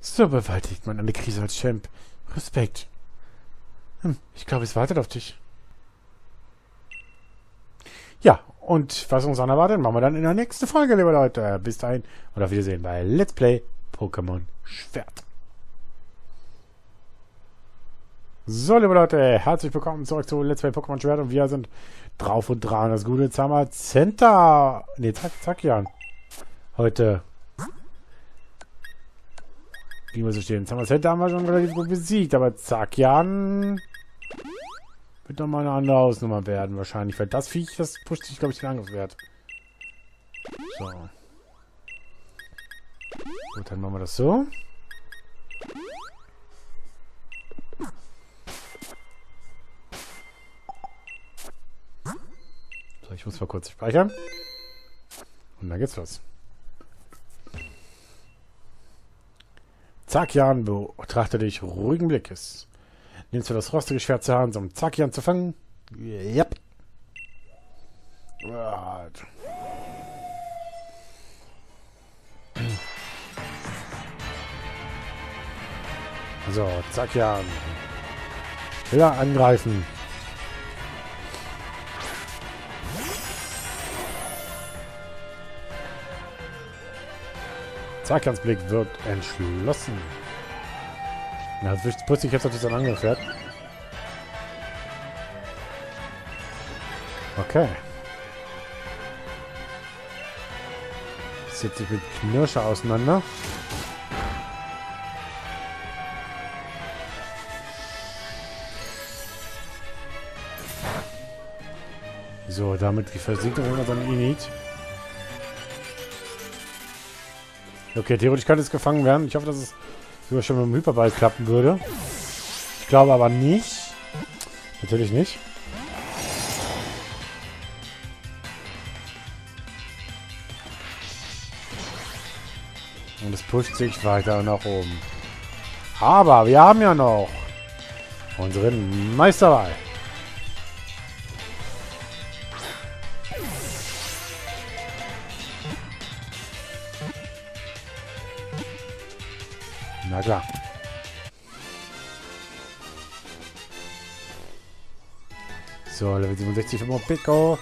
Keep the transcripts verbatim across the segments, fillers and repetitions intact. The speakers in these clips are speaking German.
So bewältigt man eine Krise als Champ. Respekt. Hm, ich glaube, es wartet auf dich. Ja, und was uns dann erwartet, machen wir dann in der nächsten Folge, liebe Leute. Bis dahin und auf Wiedersehen bei Let's Play Pokémon Schwert. So, liebe Leute, herzlich willkommen zurück zu Let's Play Pokémon Schwert und wir sind drauf und dran. Das gute Zamazenta. Ne, zack, zack, Jan. Heute. Wie muss ich stehen? Zamazenta haben wir schon relativ gut besiegt, aber Zacian wird nochmal eine andere Hausnummer werden, wahrscheinlich. Weil das Viech, das pusht sich, glaube ich, den Angriffswert. So. Gut, dann machen wir das so. So, ich muss mal kurz speichern. Und dann geht's los. Zacian, betrachte dich ruhigen Blickes. Nimmst du das rostige Schwert zur Hand, um Zacian zu fangen? Yep. Right. So, Zacian. Will er angreifen? Zacians Blick wirkt entschlossen. Na, das wusste ich jetzt, dass das Angriff wird. Okay. Das setzt sich mit Knirscher auseinander. So, damit versiegt auf jeden Fall sein Init. Okay, theoretisch könnte es gefangen werden. Ich hoffe, dass es sogar schon mit dem Hyperball klappen würde. Ich glaube aber nicht. Natürlich nicht. Und es pusht sich weiter nach oben. Aber wir haben ja noch unseren Meisterball. Na klar. So, Level siebenundsechzig für Pico.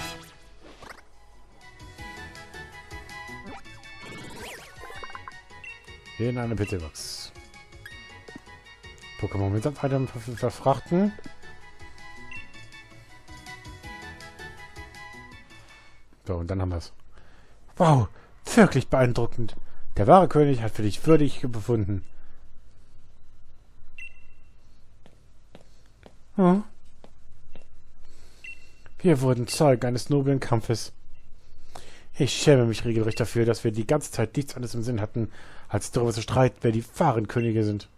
Hier in eine Pittelbox. Pokémon mit Item verfrachten. So, und dann haben wir es. Wow, wirklich beeindruckend. Der wahre König hat für dich würdig befunden. Hm? Wir wurden Zeugen eines noblen Kampfes. Ich schäme mich regelrecht dafür, dass wir die ganze Zeit nichts anderes im Sinn hatten, als darüber zu streiten, wer die wahren Könige sind.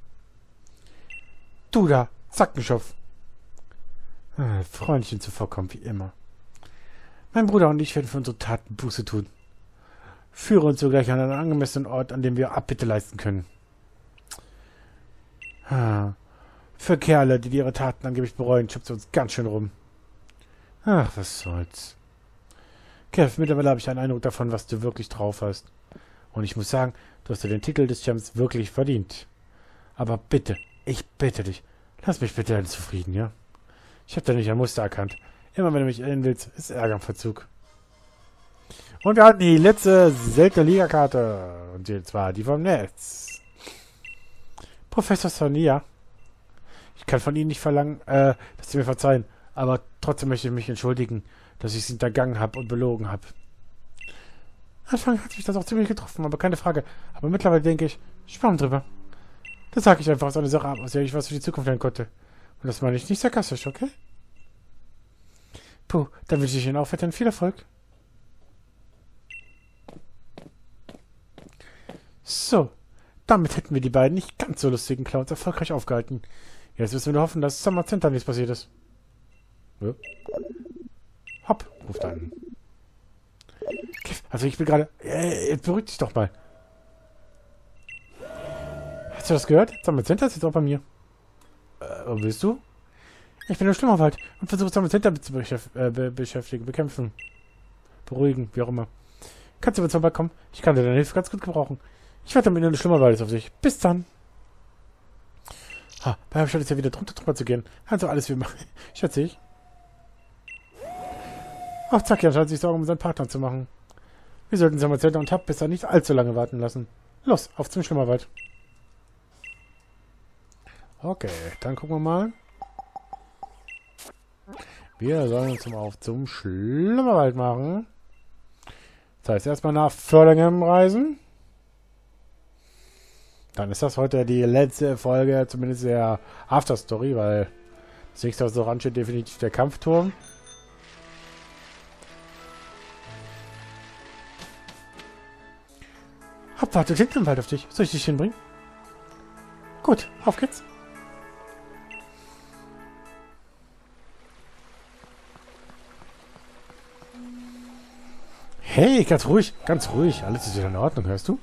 Du da, Zackenschopf. Ah, Freundchen zuvorkommen, wie immer. Mein Bruder und ich werden für unsere Taten Buße tun. Führe uns sogleich an einen angemessenen Ort, an dem wir Abbitte leisten können. Ah, für Kerle, die ihre Taten angeblich bereuen, schubst du uns ganz schön rum. Ach, was soll's. Kev, mittlerweile habe ich einen Eindruck davon, was du wirklich drauf hast. Und ich muss sagen, du hast dir den Titel des Champs wirklich verdient. Aber bitte, ich bitte dich, lass mich bitte zufrieden, ja? Ich habe da nicht ein Muster erkannt. Immer wenn du mich enden willst, ist Ärger im Verzug. Und wir hatten die letzte seltene Liga-Karte. Und zwar die vom Netz. Professor Sonia. Ich kann von Ihnen nicht verlangen, äh, dass Sie mir verzeihen. Aber trotzdem möchte ich mich entschuldigen, dass ich Sie hintergangen habe und belogen habe. Anfang hat mich das auch ziemlich getroffen, aber keine Frage. Aber mittlerweile denke ich, schwamm drüber. Das sage ich einfach aus einer Sache ab, aus der ich was für die Zukunft lernen konnte. Und das meine ich nicht sarkastisch, okay? Puh, dann wünsche ich Ihnen auch weiterhin viel Erfolg. So, damit hätten wir die beiden nicht ganz so lustigen Clowns erfolgreich aufgehalten. Jetzt müssen wir nur hoffen, dass Zamazenta nichts passiert ist. Ja. Hopp, ruft an. Also ich will gerade... Äh, jetzt beruhig dich doch mal. Hast du das gehört? Zamazenta ist jetzt auch bei mir. Äh, wo bist du? Ich bin im Schlimmerwald und versuche Zamazenta zu beschäf äh, be beschäftigen, bekämpfen. Beruhigen, wie auch immer. Kannst du mit vorbeikommen? Ich kann dir deine Hilfe ganz gut gebrauchen. Ich warte mit einer Schlummerwald auf dich. Bis dann. Ha, bei Stadt ist ja wieder drunter drüber zu gehen. Also alles wie immer. Schätze ich. Ach, zack, ja, scheint sich Sorgen um seinen Partner zu machen. Wir sollten Samazenta und Hab besser nicht allzu lange warten lassen. Los, auf zum Schlummerwald. Okay, dann gucken wir mal. Wir sollen uns auf zum Schlummerwald machen. Das heißt, erstmal nach Förlingem reisen. Dann ist das heute die letzte Folge, zumindest der Afterstory, weil das nächste, was noch ansteht, definitiv der Kampfturm. Hab, wartet hinten im Wald auf dich. Soll ich dich hinbringen? Gut, auf geht's. Hey, ganz ruhig, ganz ruhig. Alles ist wieder in Ordnung, hörst du?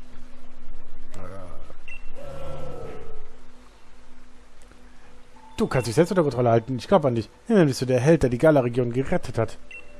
Du kannst dich selbst unter Kontrolle halten. Ich glaube an dich. Immerhin bist du der Held, der die Gala-Region gerettet hat.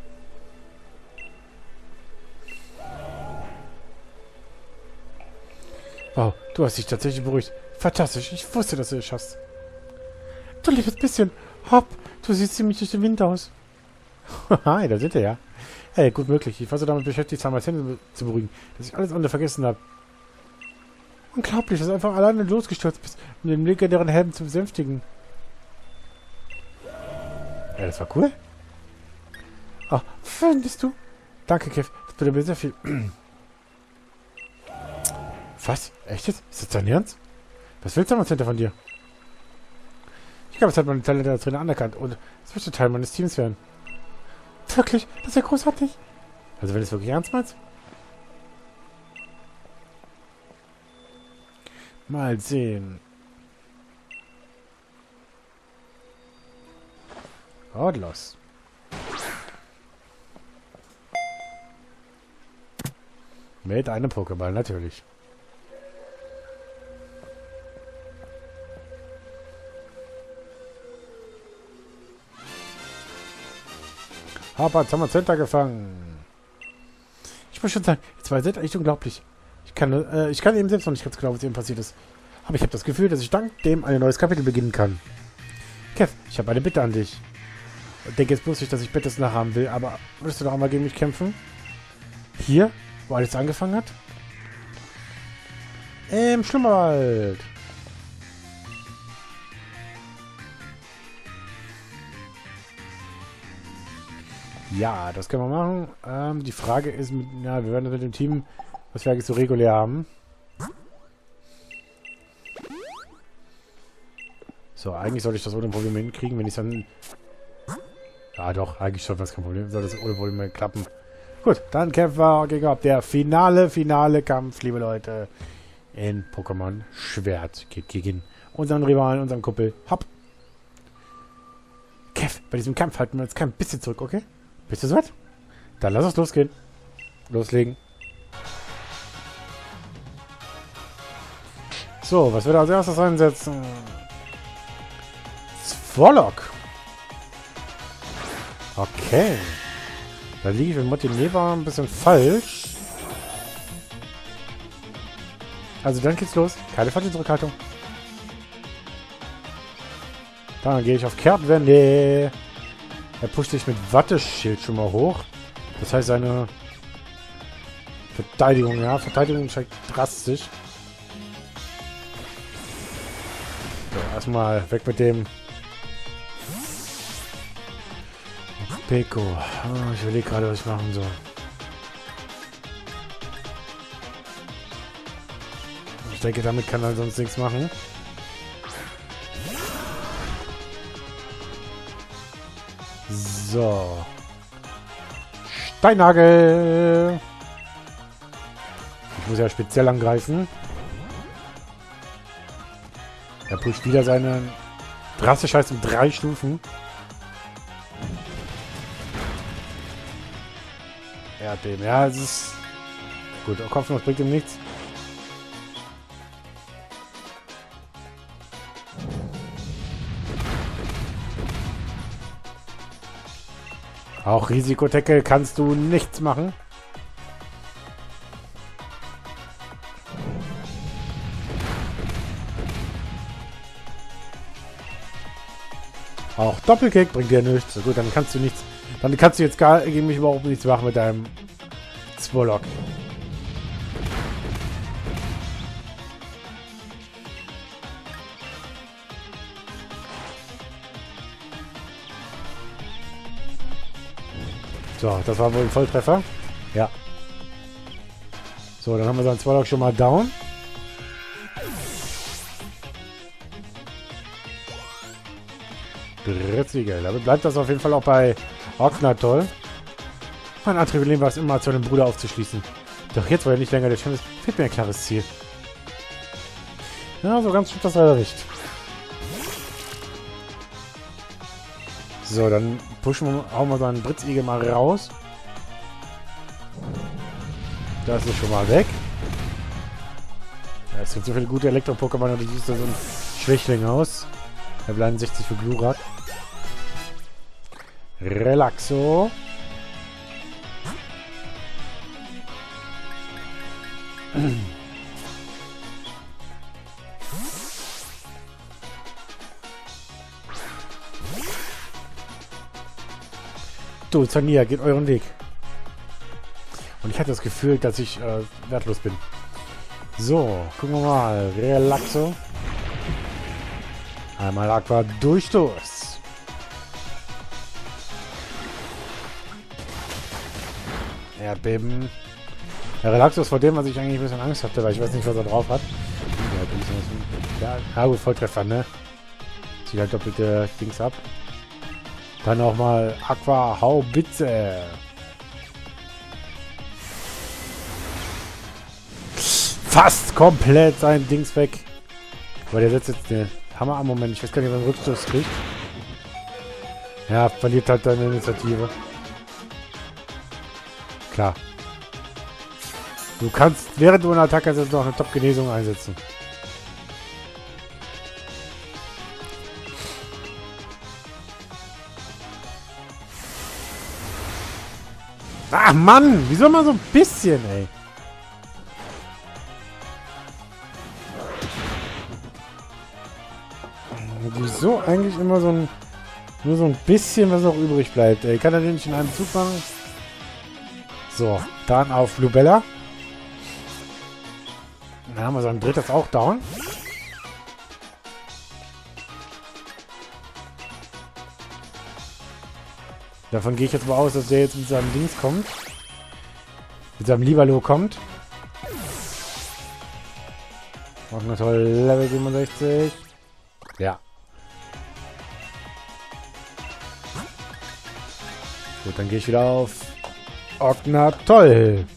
Wow, du hast dich tatsächlich beruhigt. Fantastisch, ich wusste, dass du es schaffst. Du liebes bisschen. Hopp, du siehst ziemlich durch den Wind aus. Hi, da sind wir ja. Hey, gut möglich. Ich war so damit beschäftigt, Samazenta zu beruhigen, dass ich alles andere vergessen habe. Unglaublich, dass du einfach alleine losgestürzt bist, um den legendären Helden zu besänftigen. Ja, das war cool. Ach, findest du? Danke, Kev. Das bedeutet mir sehr viel. Was? Echt jetzt? Ist das dein Ernst? Was willst du am Center von dir? Ich glaube, es hat meine Talente als Trainer anerkannt und es möchte Teil meines Teams werden. Wirklich? Das ist ja großartig. Also wenn du es wirklich ernst meinst? Mal sehen. Und los. Mit einem Pokéball, natürlich. Aber jetzt haben wir Center gefangen. Ich muss schon sagen, die zwei sind echt unglaublich. Ich kann, äh, ich kann eben selbst noch nicht ganz genau, was eben passiert ist. Aber ich habe das Gefühl, dass ich dank dem ein neues Kapitel beginnen kann. Kev, ich habe eine Bitte an dich. Ich denke jetzt bloß nicht, dass ich Bettes nachhaben will, aber würdest du noch einmal gegen mich kämpfen? Hier, wo alles angefangen hat? Im Schlummerwald. Ja, das können wir machen. Ähm, die Frage ist, mit, ja, wir werden das mit dem Team, was wir eigentlich so regulär haben. So, eigentlich sollte ich das ohne Probleme hinkriegen, wenn ich dann... Ja doch, eigentlich schon, was kein Problem. Soll das ohne Probleme klappen. Gut, dann kämpfen wir gegen der finale, finale Kampf, liebe Leute, in Pokémon Schwert. Geht gegen unseren Rivalen, unseren Kumpel. Hopp! Kev, bei diesem Kampf halten wir uns kein bisschen zurück, okay? Bist du soweit? Dann lass uns losgehen. Loslegen. So, was wird er als erstes einsetzen? Zwolok. Okay. Da liege ich mit Motineva ein bisschen falsch. Also dann geht's los. Keine falsche Zurückhaltung. Dann gehe ich auf Kehrtwende. Er pusht sich mit Watteschild schon mal hoch. Das heißt, seine Verteidigung, ja, Verteidigung steigt drastisch. So, erstmal weg mit dem Peko. Oh, ich überlege gerade, was ich machen soll. Ich denke, damit kann er sonst nichts machen. So. Steinnagel. Ich muss ja speziell angreifen. Er pusht wieder seine drastisch heißt um drei Stufen. Erdbeben. Ja, es ist gut. Kopfnuss bringt ihm nichts. Auch Risikotecke kannst du nichts machen. Auch Doppelkick bringt dir nichts. So gut, dann kannst du nichts. Dann kannst du jetzt gar gegen mich überhaupt nichts machen mit deinem Zwolok. So, das war wohl ein Volltreffer. Ja. So, dann haben wir seinen Zwolok schon mal down. Dritzige. Damit bleibt das auf jeden Fall auch bei Ognatol. Mein Antrieb war es immer, zu einem Bruder aufzuschließen. Doch jetzt, wo er nicht länger der Champ ist, fehlt mir ein klares Ziel. Ja, so ganz stimmt das leider nicht. So, dann pushen wir, hauen wir seinen Britzigel mal raus. Das ist schon mal weg. Ja, es gibt so viele gute Elektro-Pokémon, und du siehst da so ein Schwächling aus. Er bleiben sechzig für Glurak. Relaxo. Du, Zania, geht euren Weg. Und ich hatte das Gefühl, dass ich äh, wertlos bin. So, gucken wir mal. Relaxo. Einmal Aqua Durchstoß. Erdbeben. Der Relaxo ist vor dem, was ich eigentlich ein bisschen Angst hatte, weil ich weiß nicht, was er drauf hat. Ja, ja gut, Volltreffer, ne? Zieht halt doppelte Dings ab. Dann auch mal Aqua Haubitze. Fast komplett sein Dings weg. Aber der setzt jetzt eine Hammer am Moment. Ich weiß gar nicht, wann er Rückstoß kriegt. Ja, verliert halt seine Initiative. Klar. Du kannst, während du eine Attacke hast, noch eine Top-Genesung einsetzen. Ach Mann, wieso immer so ein bisschen, ey? Wieso eigentlich immer so ein... Nur so ein bisschen, was noch übrig bleibt, ey. Kann er den nicht in einem Zug machen? So, dann auf Lubella. Dann haben wir so ein drittes auch down. Davon gehe ich jetzt mal aus, dass der jetzt mit seinem Dings kommt. Mit seinem Libalo kommt. Machen wir toll. Level siebenundsechzig. Ja. Gut, dann gehe ich wieder auf Ognatol.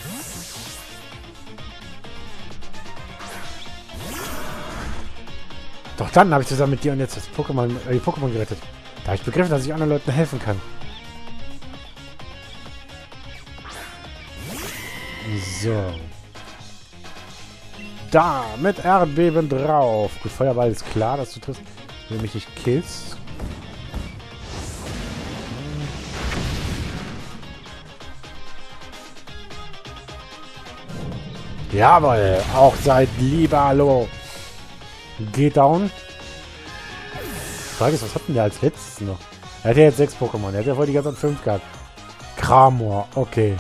Doch dann habe ich zusammen mit dir und jetzt das Pokémon, äh, die Pokémon gerettet. Da habe ich begriffen, dass ich anderen Leuten helfen kann. So. Da, mit Erdbeben drauf. Gut, Feuerball ist klar, dass du triffst. Wenn du mich nicht killst. Jawohl, auch seit Libalo. Geht down. Die Frage ist, was hat denn der als letztes noch? Er hat ja jetzt sechs Pokémon. Er hat ja vorher die ganze Zeit fünf gehabt. Kramor, okay.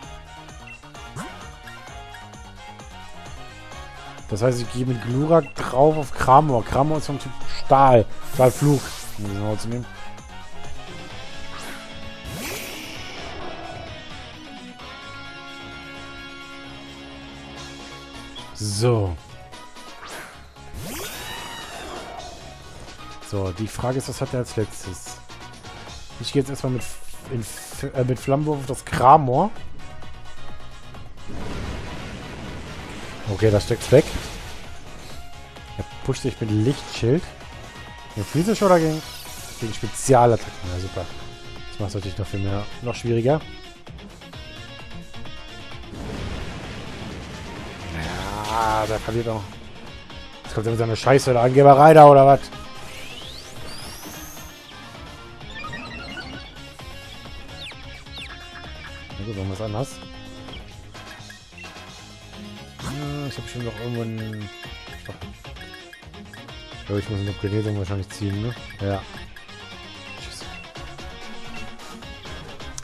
Das heißt, ich gehe mit Glurak drauf auf Kramor. Kramor ist vom Typ Stahl. Stahlflug. Um das mal zu nehmen. So. So, die Frage ist, was hat er als letztes? Ich gehe jetzt erstmal mit, in, äh, mit Flammenwurf auf das Kramor. Okay, das steckt weg. Er pusht sich mit Lichtschild. Gegen physisch oder gegen, gegen Spezialattacken? Ja, super. Das macht es natürlich noch viel mehr, noch schwieriger. Ja, der verliert auch. Jetzt kommt er mit seiner Scheiße der Angeberei da, oder was? Na gut, machen wir es anders. Ich habe schon noch irgendwann... Oh, ich muss eine Genesung wahrscheinlich ziehen, ne? Ja.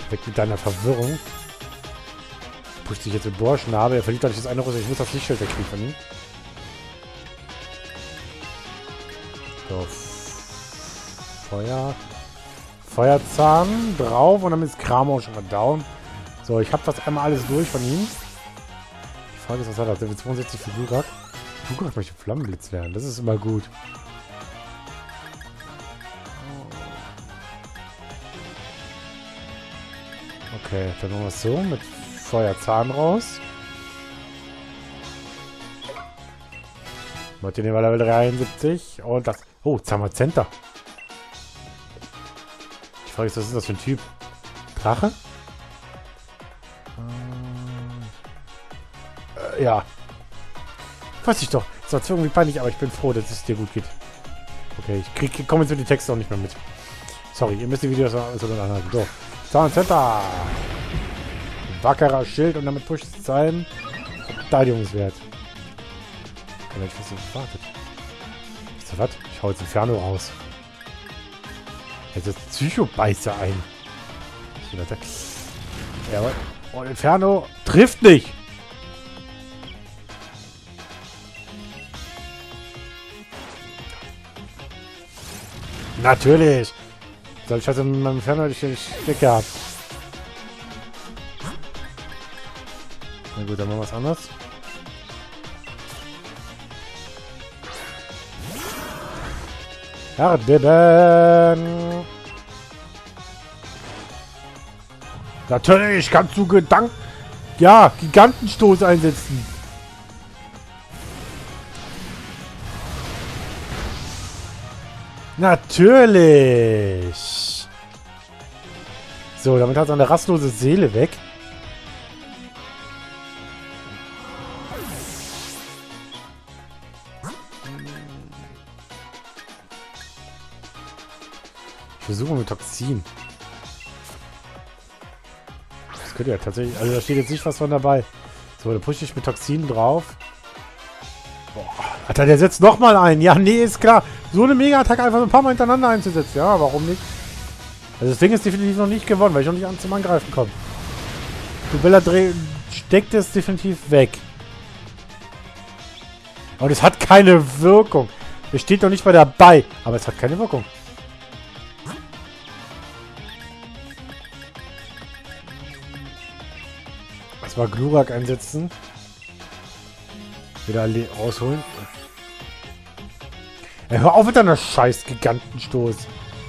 Weg mit deiner Verwirrung. Pusht sich jetzt mit Bohrschnabel. Er verliert dadurch das eine Rüstung. Ich muss das Lichtschild wegkriegen von ihm. So. Feuer. Feuerzahn drauf und damit ist Kramo schon mal down. So, ich habe das einmal alles durch von ihm. Die Frage ist, was hat er? Level zweiundsechzig für Glurak. Glurak möchte Flammenblitz lernen. Das ist immer gut. Okay, dann machen wir es so. Mit Feuerzahn raus. Martin war Level dreiundsiebzig. Und das... Oh, Zamazenta. Die Frage ist, was ist das für ein Typ? Drache? Äh, ja. Weiß ich doch. Das war zwar irgendwie peinlich, aber ich bin froh, dass es dir gut geht. Okay, ich krieg, komme jetzt mit den Texten auch nicht mehr mit. Sorry, ihr müsst die Videos so anhalten. So. Zamazenta. Wackerer Schild und damit pusht es seinen Verteidigungswert. Aber ich weiß nicht, wartet. Wisst ihr was? Ich hau jetzt Inferno raus. Jetzt ist Psycho-Beißer ein. Ja, aber oh, Inferno trifft nicht. Natürlich. Soll ich also mit meinem Inferno hätte ich nicht weg gehabt. Na gut, dann machen wir was anderes. Erdbeben. Natürlich kannst du Gedanken... Ja, Gigantenstoß einsetzen. Natürlich. So, damit hat seine rastlose Seele weg. Ich versuche mit Toxin. Das könnte ja tatsächlich... Also da steht jetzt nicht was von dabei. So, dann pushe ich mit Toxin drauf. Boah. Alter, der setzt nochmal ein. Ja, nee, ist klar. So eine Mega-Attacke einfach so ein paar Mal hintereinander einzusetzen. Ja, warum nicht? Also das Ding ist definitiv noch nicht gewonnen, weil ich noch nicht an zum Angreifen komme. Dubella steckt es definitiv weg. Und es hat keine Wirkung. Es steht noch nicht mal dabei, aber es hat keine Wirkung. Das war Glurak einsetzen. Wieder rausholen. Ja, hör auf mit deiner scheiß Gigantenstoß.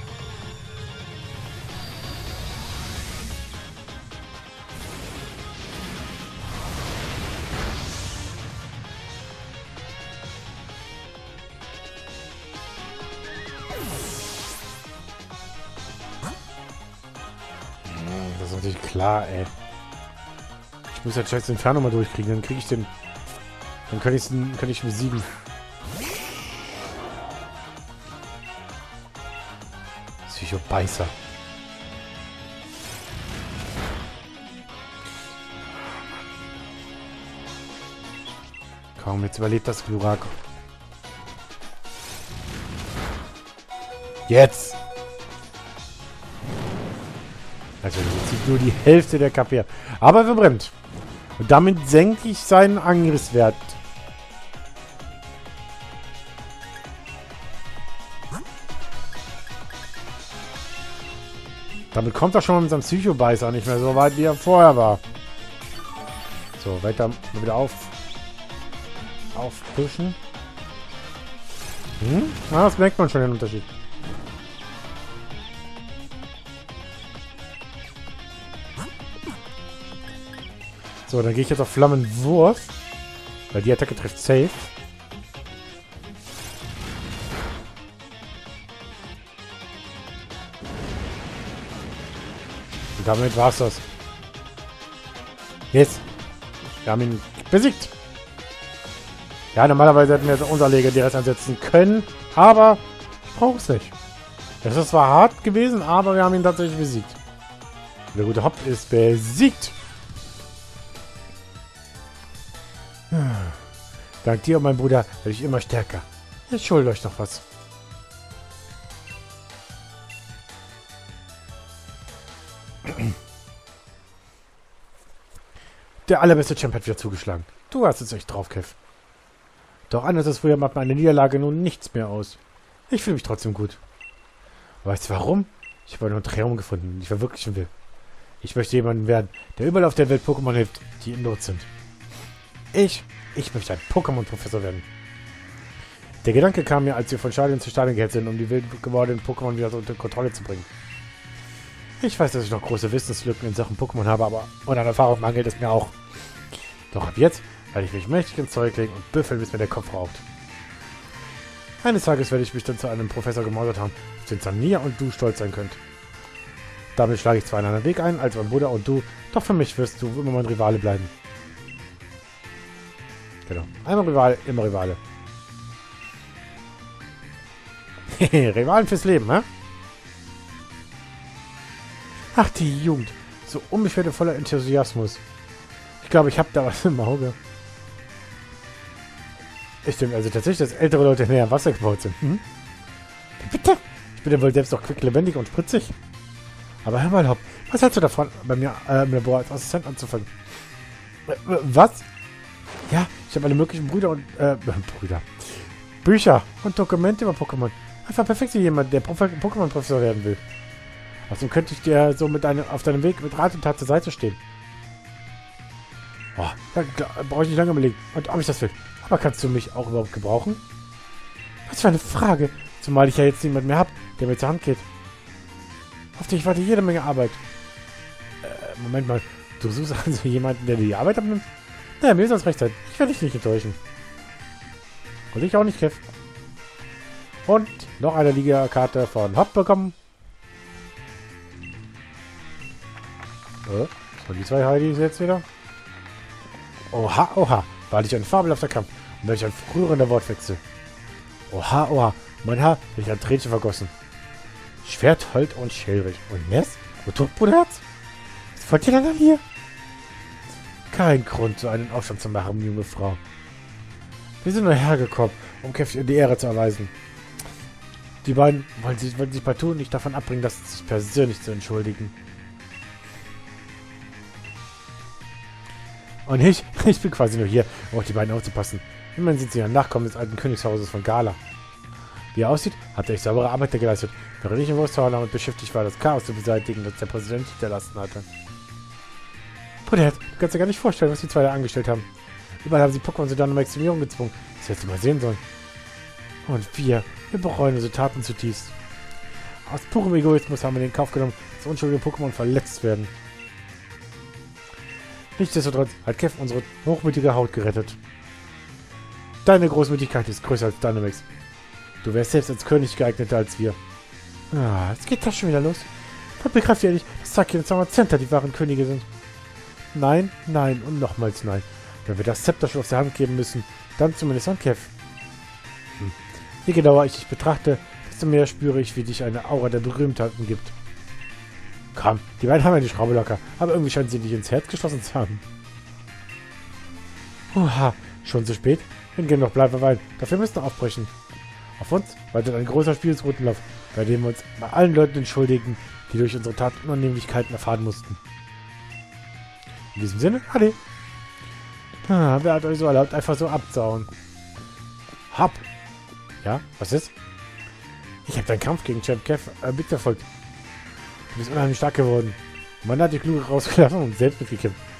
Das ist natürlich klar, ey. Ich muss jetzt scheiß Inferno mal durchkriegen, dann kriege ich den... Dann kann, ich's, kann ich besiegen. Psycho-Beißer. Komm, jetzt überlebt das Glurak. Jetzt! Also, jetzt sieht nur die Hälfte der K P ab. Aber er verbrennt. Und damit senke ich seinen Angriffswert. Damit kommt er schon mal mit seinem Psycho-Beißer nicht mehr so weit, wie er vorher war. So, weiter wieder auf. Aufpushen. Hm? Ah, das merkt man schon den Unterschied. So, dann gehe ich jetzt auf Flammenwurf. Weil die Attacke trifft safe. Und damit war's das. Jetzt. Wir haben ihn besiegt. Ja, normalerweise hätten wir jetzt unser Legendäres einsetzen können. Aber ich brauche es nicht. Das ist zwar hart gewesen, aber wir haben ihn tatsächlich besiegt. Der gute Hopp ist besiegt. Dank dir und meinem Bruder werde ich immer stärker. Jetzt schuldet euch noch was. Der allerbeste Champ hat wieder zugeschlagen. Du hast es echt drauf, Kev. Doch anders als früher macht meine Niederlage nun nichts mehr aus. Ich fühle mich trotzdem gut. Weißt du warum? Ich habe einen Traum gefunden, den ich verwirklichen will. Ich möchte jemanden werden, der überall auf der Welt Pokémon hilft, die in Not sind. Ich, ich möchte ein Pokémon-Professor werden. Der Gedanke kam mir, als wir von Stadion zu Stadion gehetzt sind, um die wild gewordenen Pokémon wieder unter Kontrolle zu bringen. Ich weiß, dass ich noch große Wissenslücken in Sachen Pokémon habe, aber und an Erfahrung mangelt es mir auch. Doch ab jetzt werde ich mich mächtig ins Zeug legen und büffeln, bis mir der Kopf raucht. Eines Tages werde ich mich dann zu einem Professor gemordert haben, auf den Sania und du stolz sein könnt. Damit schlage ich zwar einen anderen Weg ein, als mein Bruder und du, doch für mich wirst du immer mein Rivale bleiben. Genau. Einmal Rivale, immer Rivale. Rivalen fürs Leben, hä? Ach, die Jugend. So unbeschwert und voller Enthusiasmus. Ich glaube, ich habe da was im Auge. Es stimmt also tatsächlich, dass ältere Leute näher am Wasser gebaut sind. Hm? Bitte? Ich bin ja wohl selbst auch quicklebendig und spritzig. Aber hör mal, Hopp, was hältst du davon, bei mir äh, im Labor als Assistent anzufangen? Äh, was? Ja, ich habe alle möglichen Brüder und, äh, Brüder. Bücher und Dokumente über Pokémon. Einfach perfekt für jemanden, der Pokémon-Professor werden will. Außerdem könnte ich dir so mit deinem, auf deinem Weg mit Rat und Tat zur Seite stehen. Oh, da brauche ich nicht lange überlegen, und ob ich das will. Aber kannst du mich auch überhaupt gebrauchen? Was für eine Frage. Zumal ich ja jetzt niemand mehr habe, der mir zur Hand geht. Auf dich warte jede Menge Arbeit. Äh, Moment mal. Du suchst also jemanden, der dir die Arbeit abnimmt? Naja, mir soll es recht sein. Ich werde dich nicht enttäuschen. Und ich auch nicht, Kev. Und noch eine Liga-Karte von Hopp bekommen. Äh, so, die zwei Heidis jetzt wieder. Oha, oha. War nicht ein fabelhafter Kampf. Und welch ein rührender Wortwechsel. Oha, oha. Mein Haar hätte ich ein Tränchen vergossen. Schwert, Holt und Schälrich. Und Ness? Wo Bruderherz? Was wollt ihr denn dann hier? Kein Grund, so einen Aufstand zu machen, junge Frau. Wir sind nur hergekommen, um Kev die Ehre zu erweisen. Die beiden wollen sich, wollen sich partout nicht davon abbringen, das sich persönlich zu entschuldigen. Und ich, ich bin quasi nur hier, um auf die beiden aufzupassen. Immerhin sind sie ja Nachkommen des alten Königshauses von Gala. Wie er aussieht, hat er echt saubere Arbeit geleistet, während ich im Wursthauer damit beschäftigt war, das Chaos zu beseitigen, das der Präsident hinterlassen hatte. Bruder, du kannst dir gar nicht vorstellen, was die zwei da angestellt haben. Überall haben sie Pokémon zu deiner Maximierung gezwungen. Das hättest du mal sehen sollen. Und wir, wir bereuen unsere Taten zutiefst. Aus purem Egoismus haben wir den Kauf genommen, dass unschuldige Pokémon verletzt werden. Nichtsdestotrotz hat Kev unsere hochmütige Haut gerettet. Deine Großmütigkeit ist größer als Dynamax. Du wärst selbst als König geeigneter als wir. Ah, jetzt geht das schon wieder los. Man begreift ja nicht, dass Saki und Zamazenta die wahren Könige sind. Nein, nein und nochmals nein. Wenn wir das Zepter schon aus der Hand geben müssen, dann zumindest an Kev. Hm. Je genauer ich dich betrachte, desto mehr spüre ich, wie dich eine Aura der Berühmtheiten gibt. Komm, die beiden haben ja die Schraube locker, aber irgendwie scheinen sie dich ins Herz geschlossen zu haben. Oha, schon zu spät? Wenn gehen noch bleiben wir wein. Dafür müssen wir aufbrechen. Auf uns wartet ein großer Spielsroutenlauf, bei dem wir uns bei allen Leuten entschuldigen, die durch unsere Tat Unannehmlichkeiten erfahren mussten. In diesem Sinne, Ade. Ah, wer hat euch so erlaubt, einfach so abzuhauen? Hopp! Ja, was ist? Ich habe deinen Kampf gegen Champ Kev äh, mitverfolgt. Du bist unheimlich stark geworden. Man hat die Kluge rausgelassen und selbst mitgekämpft.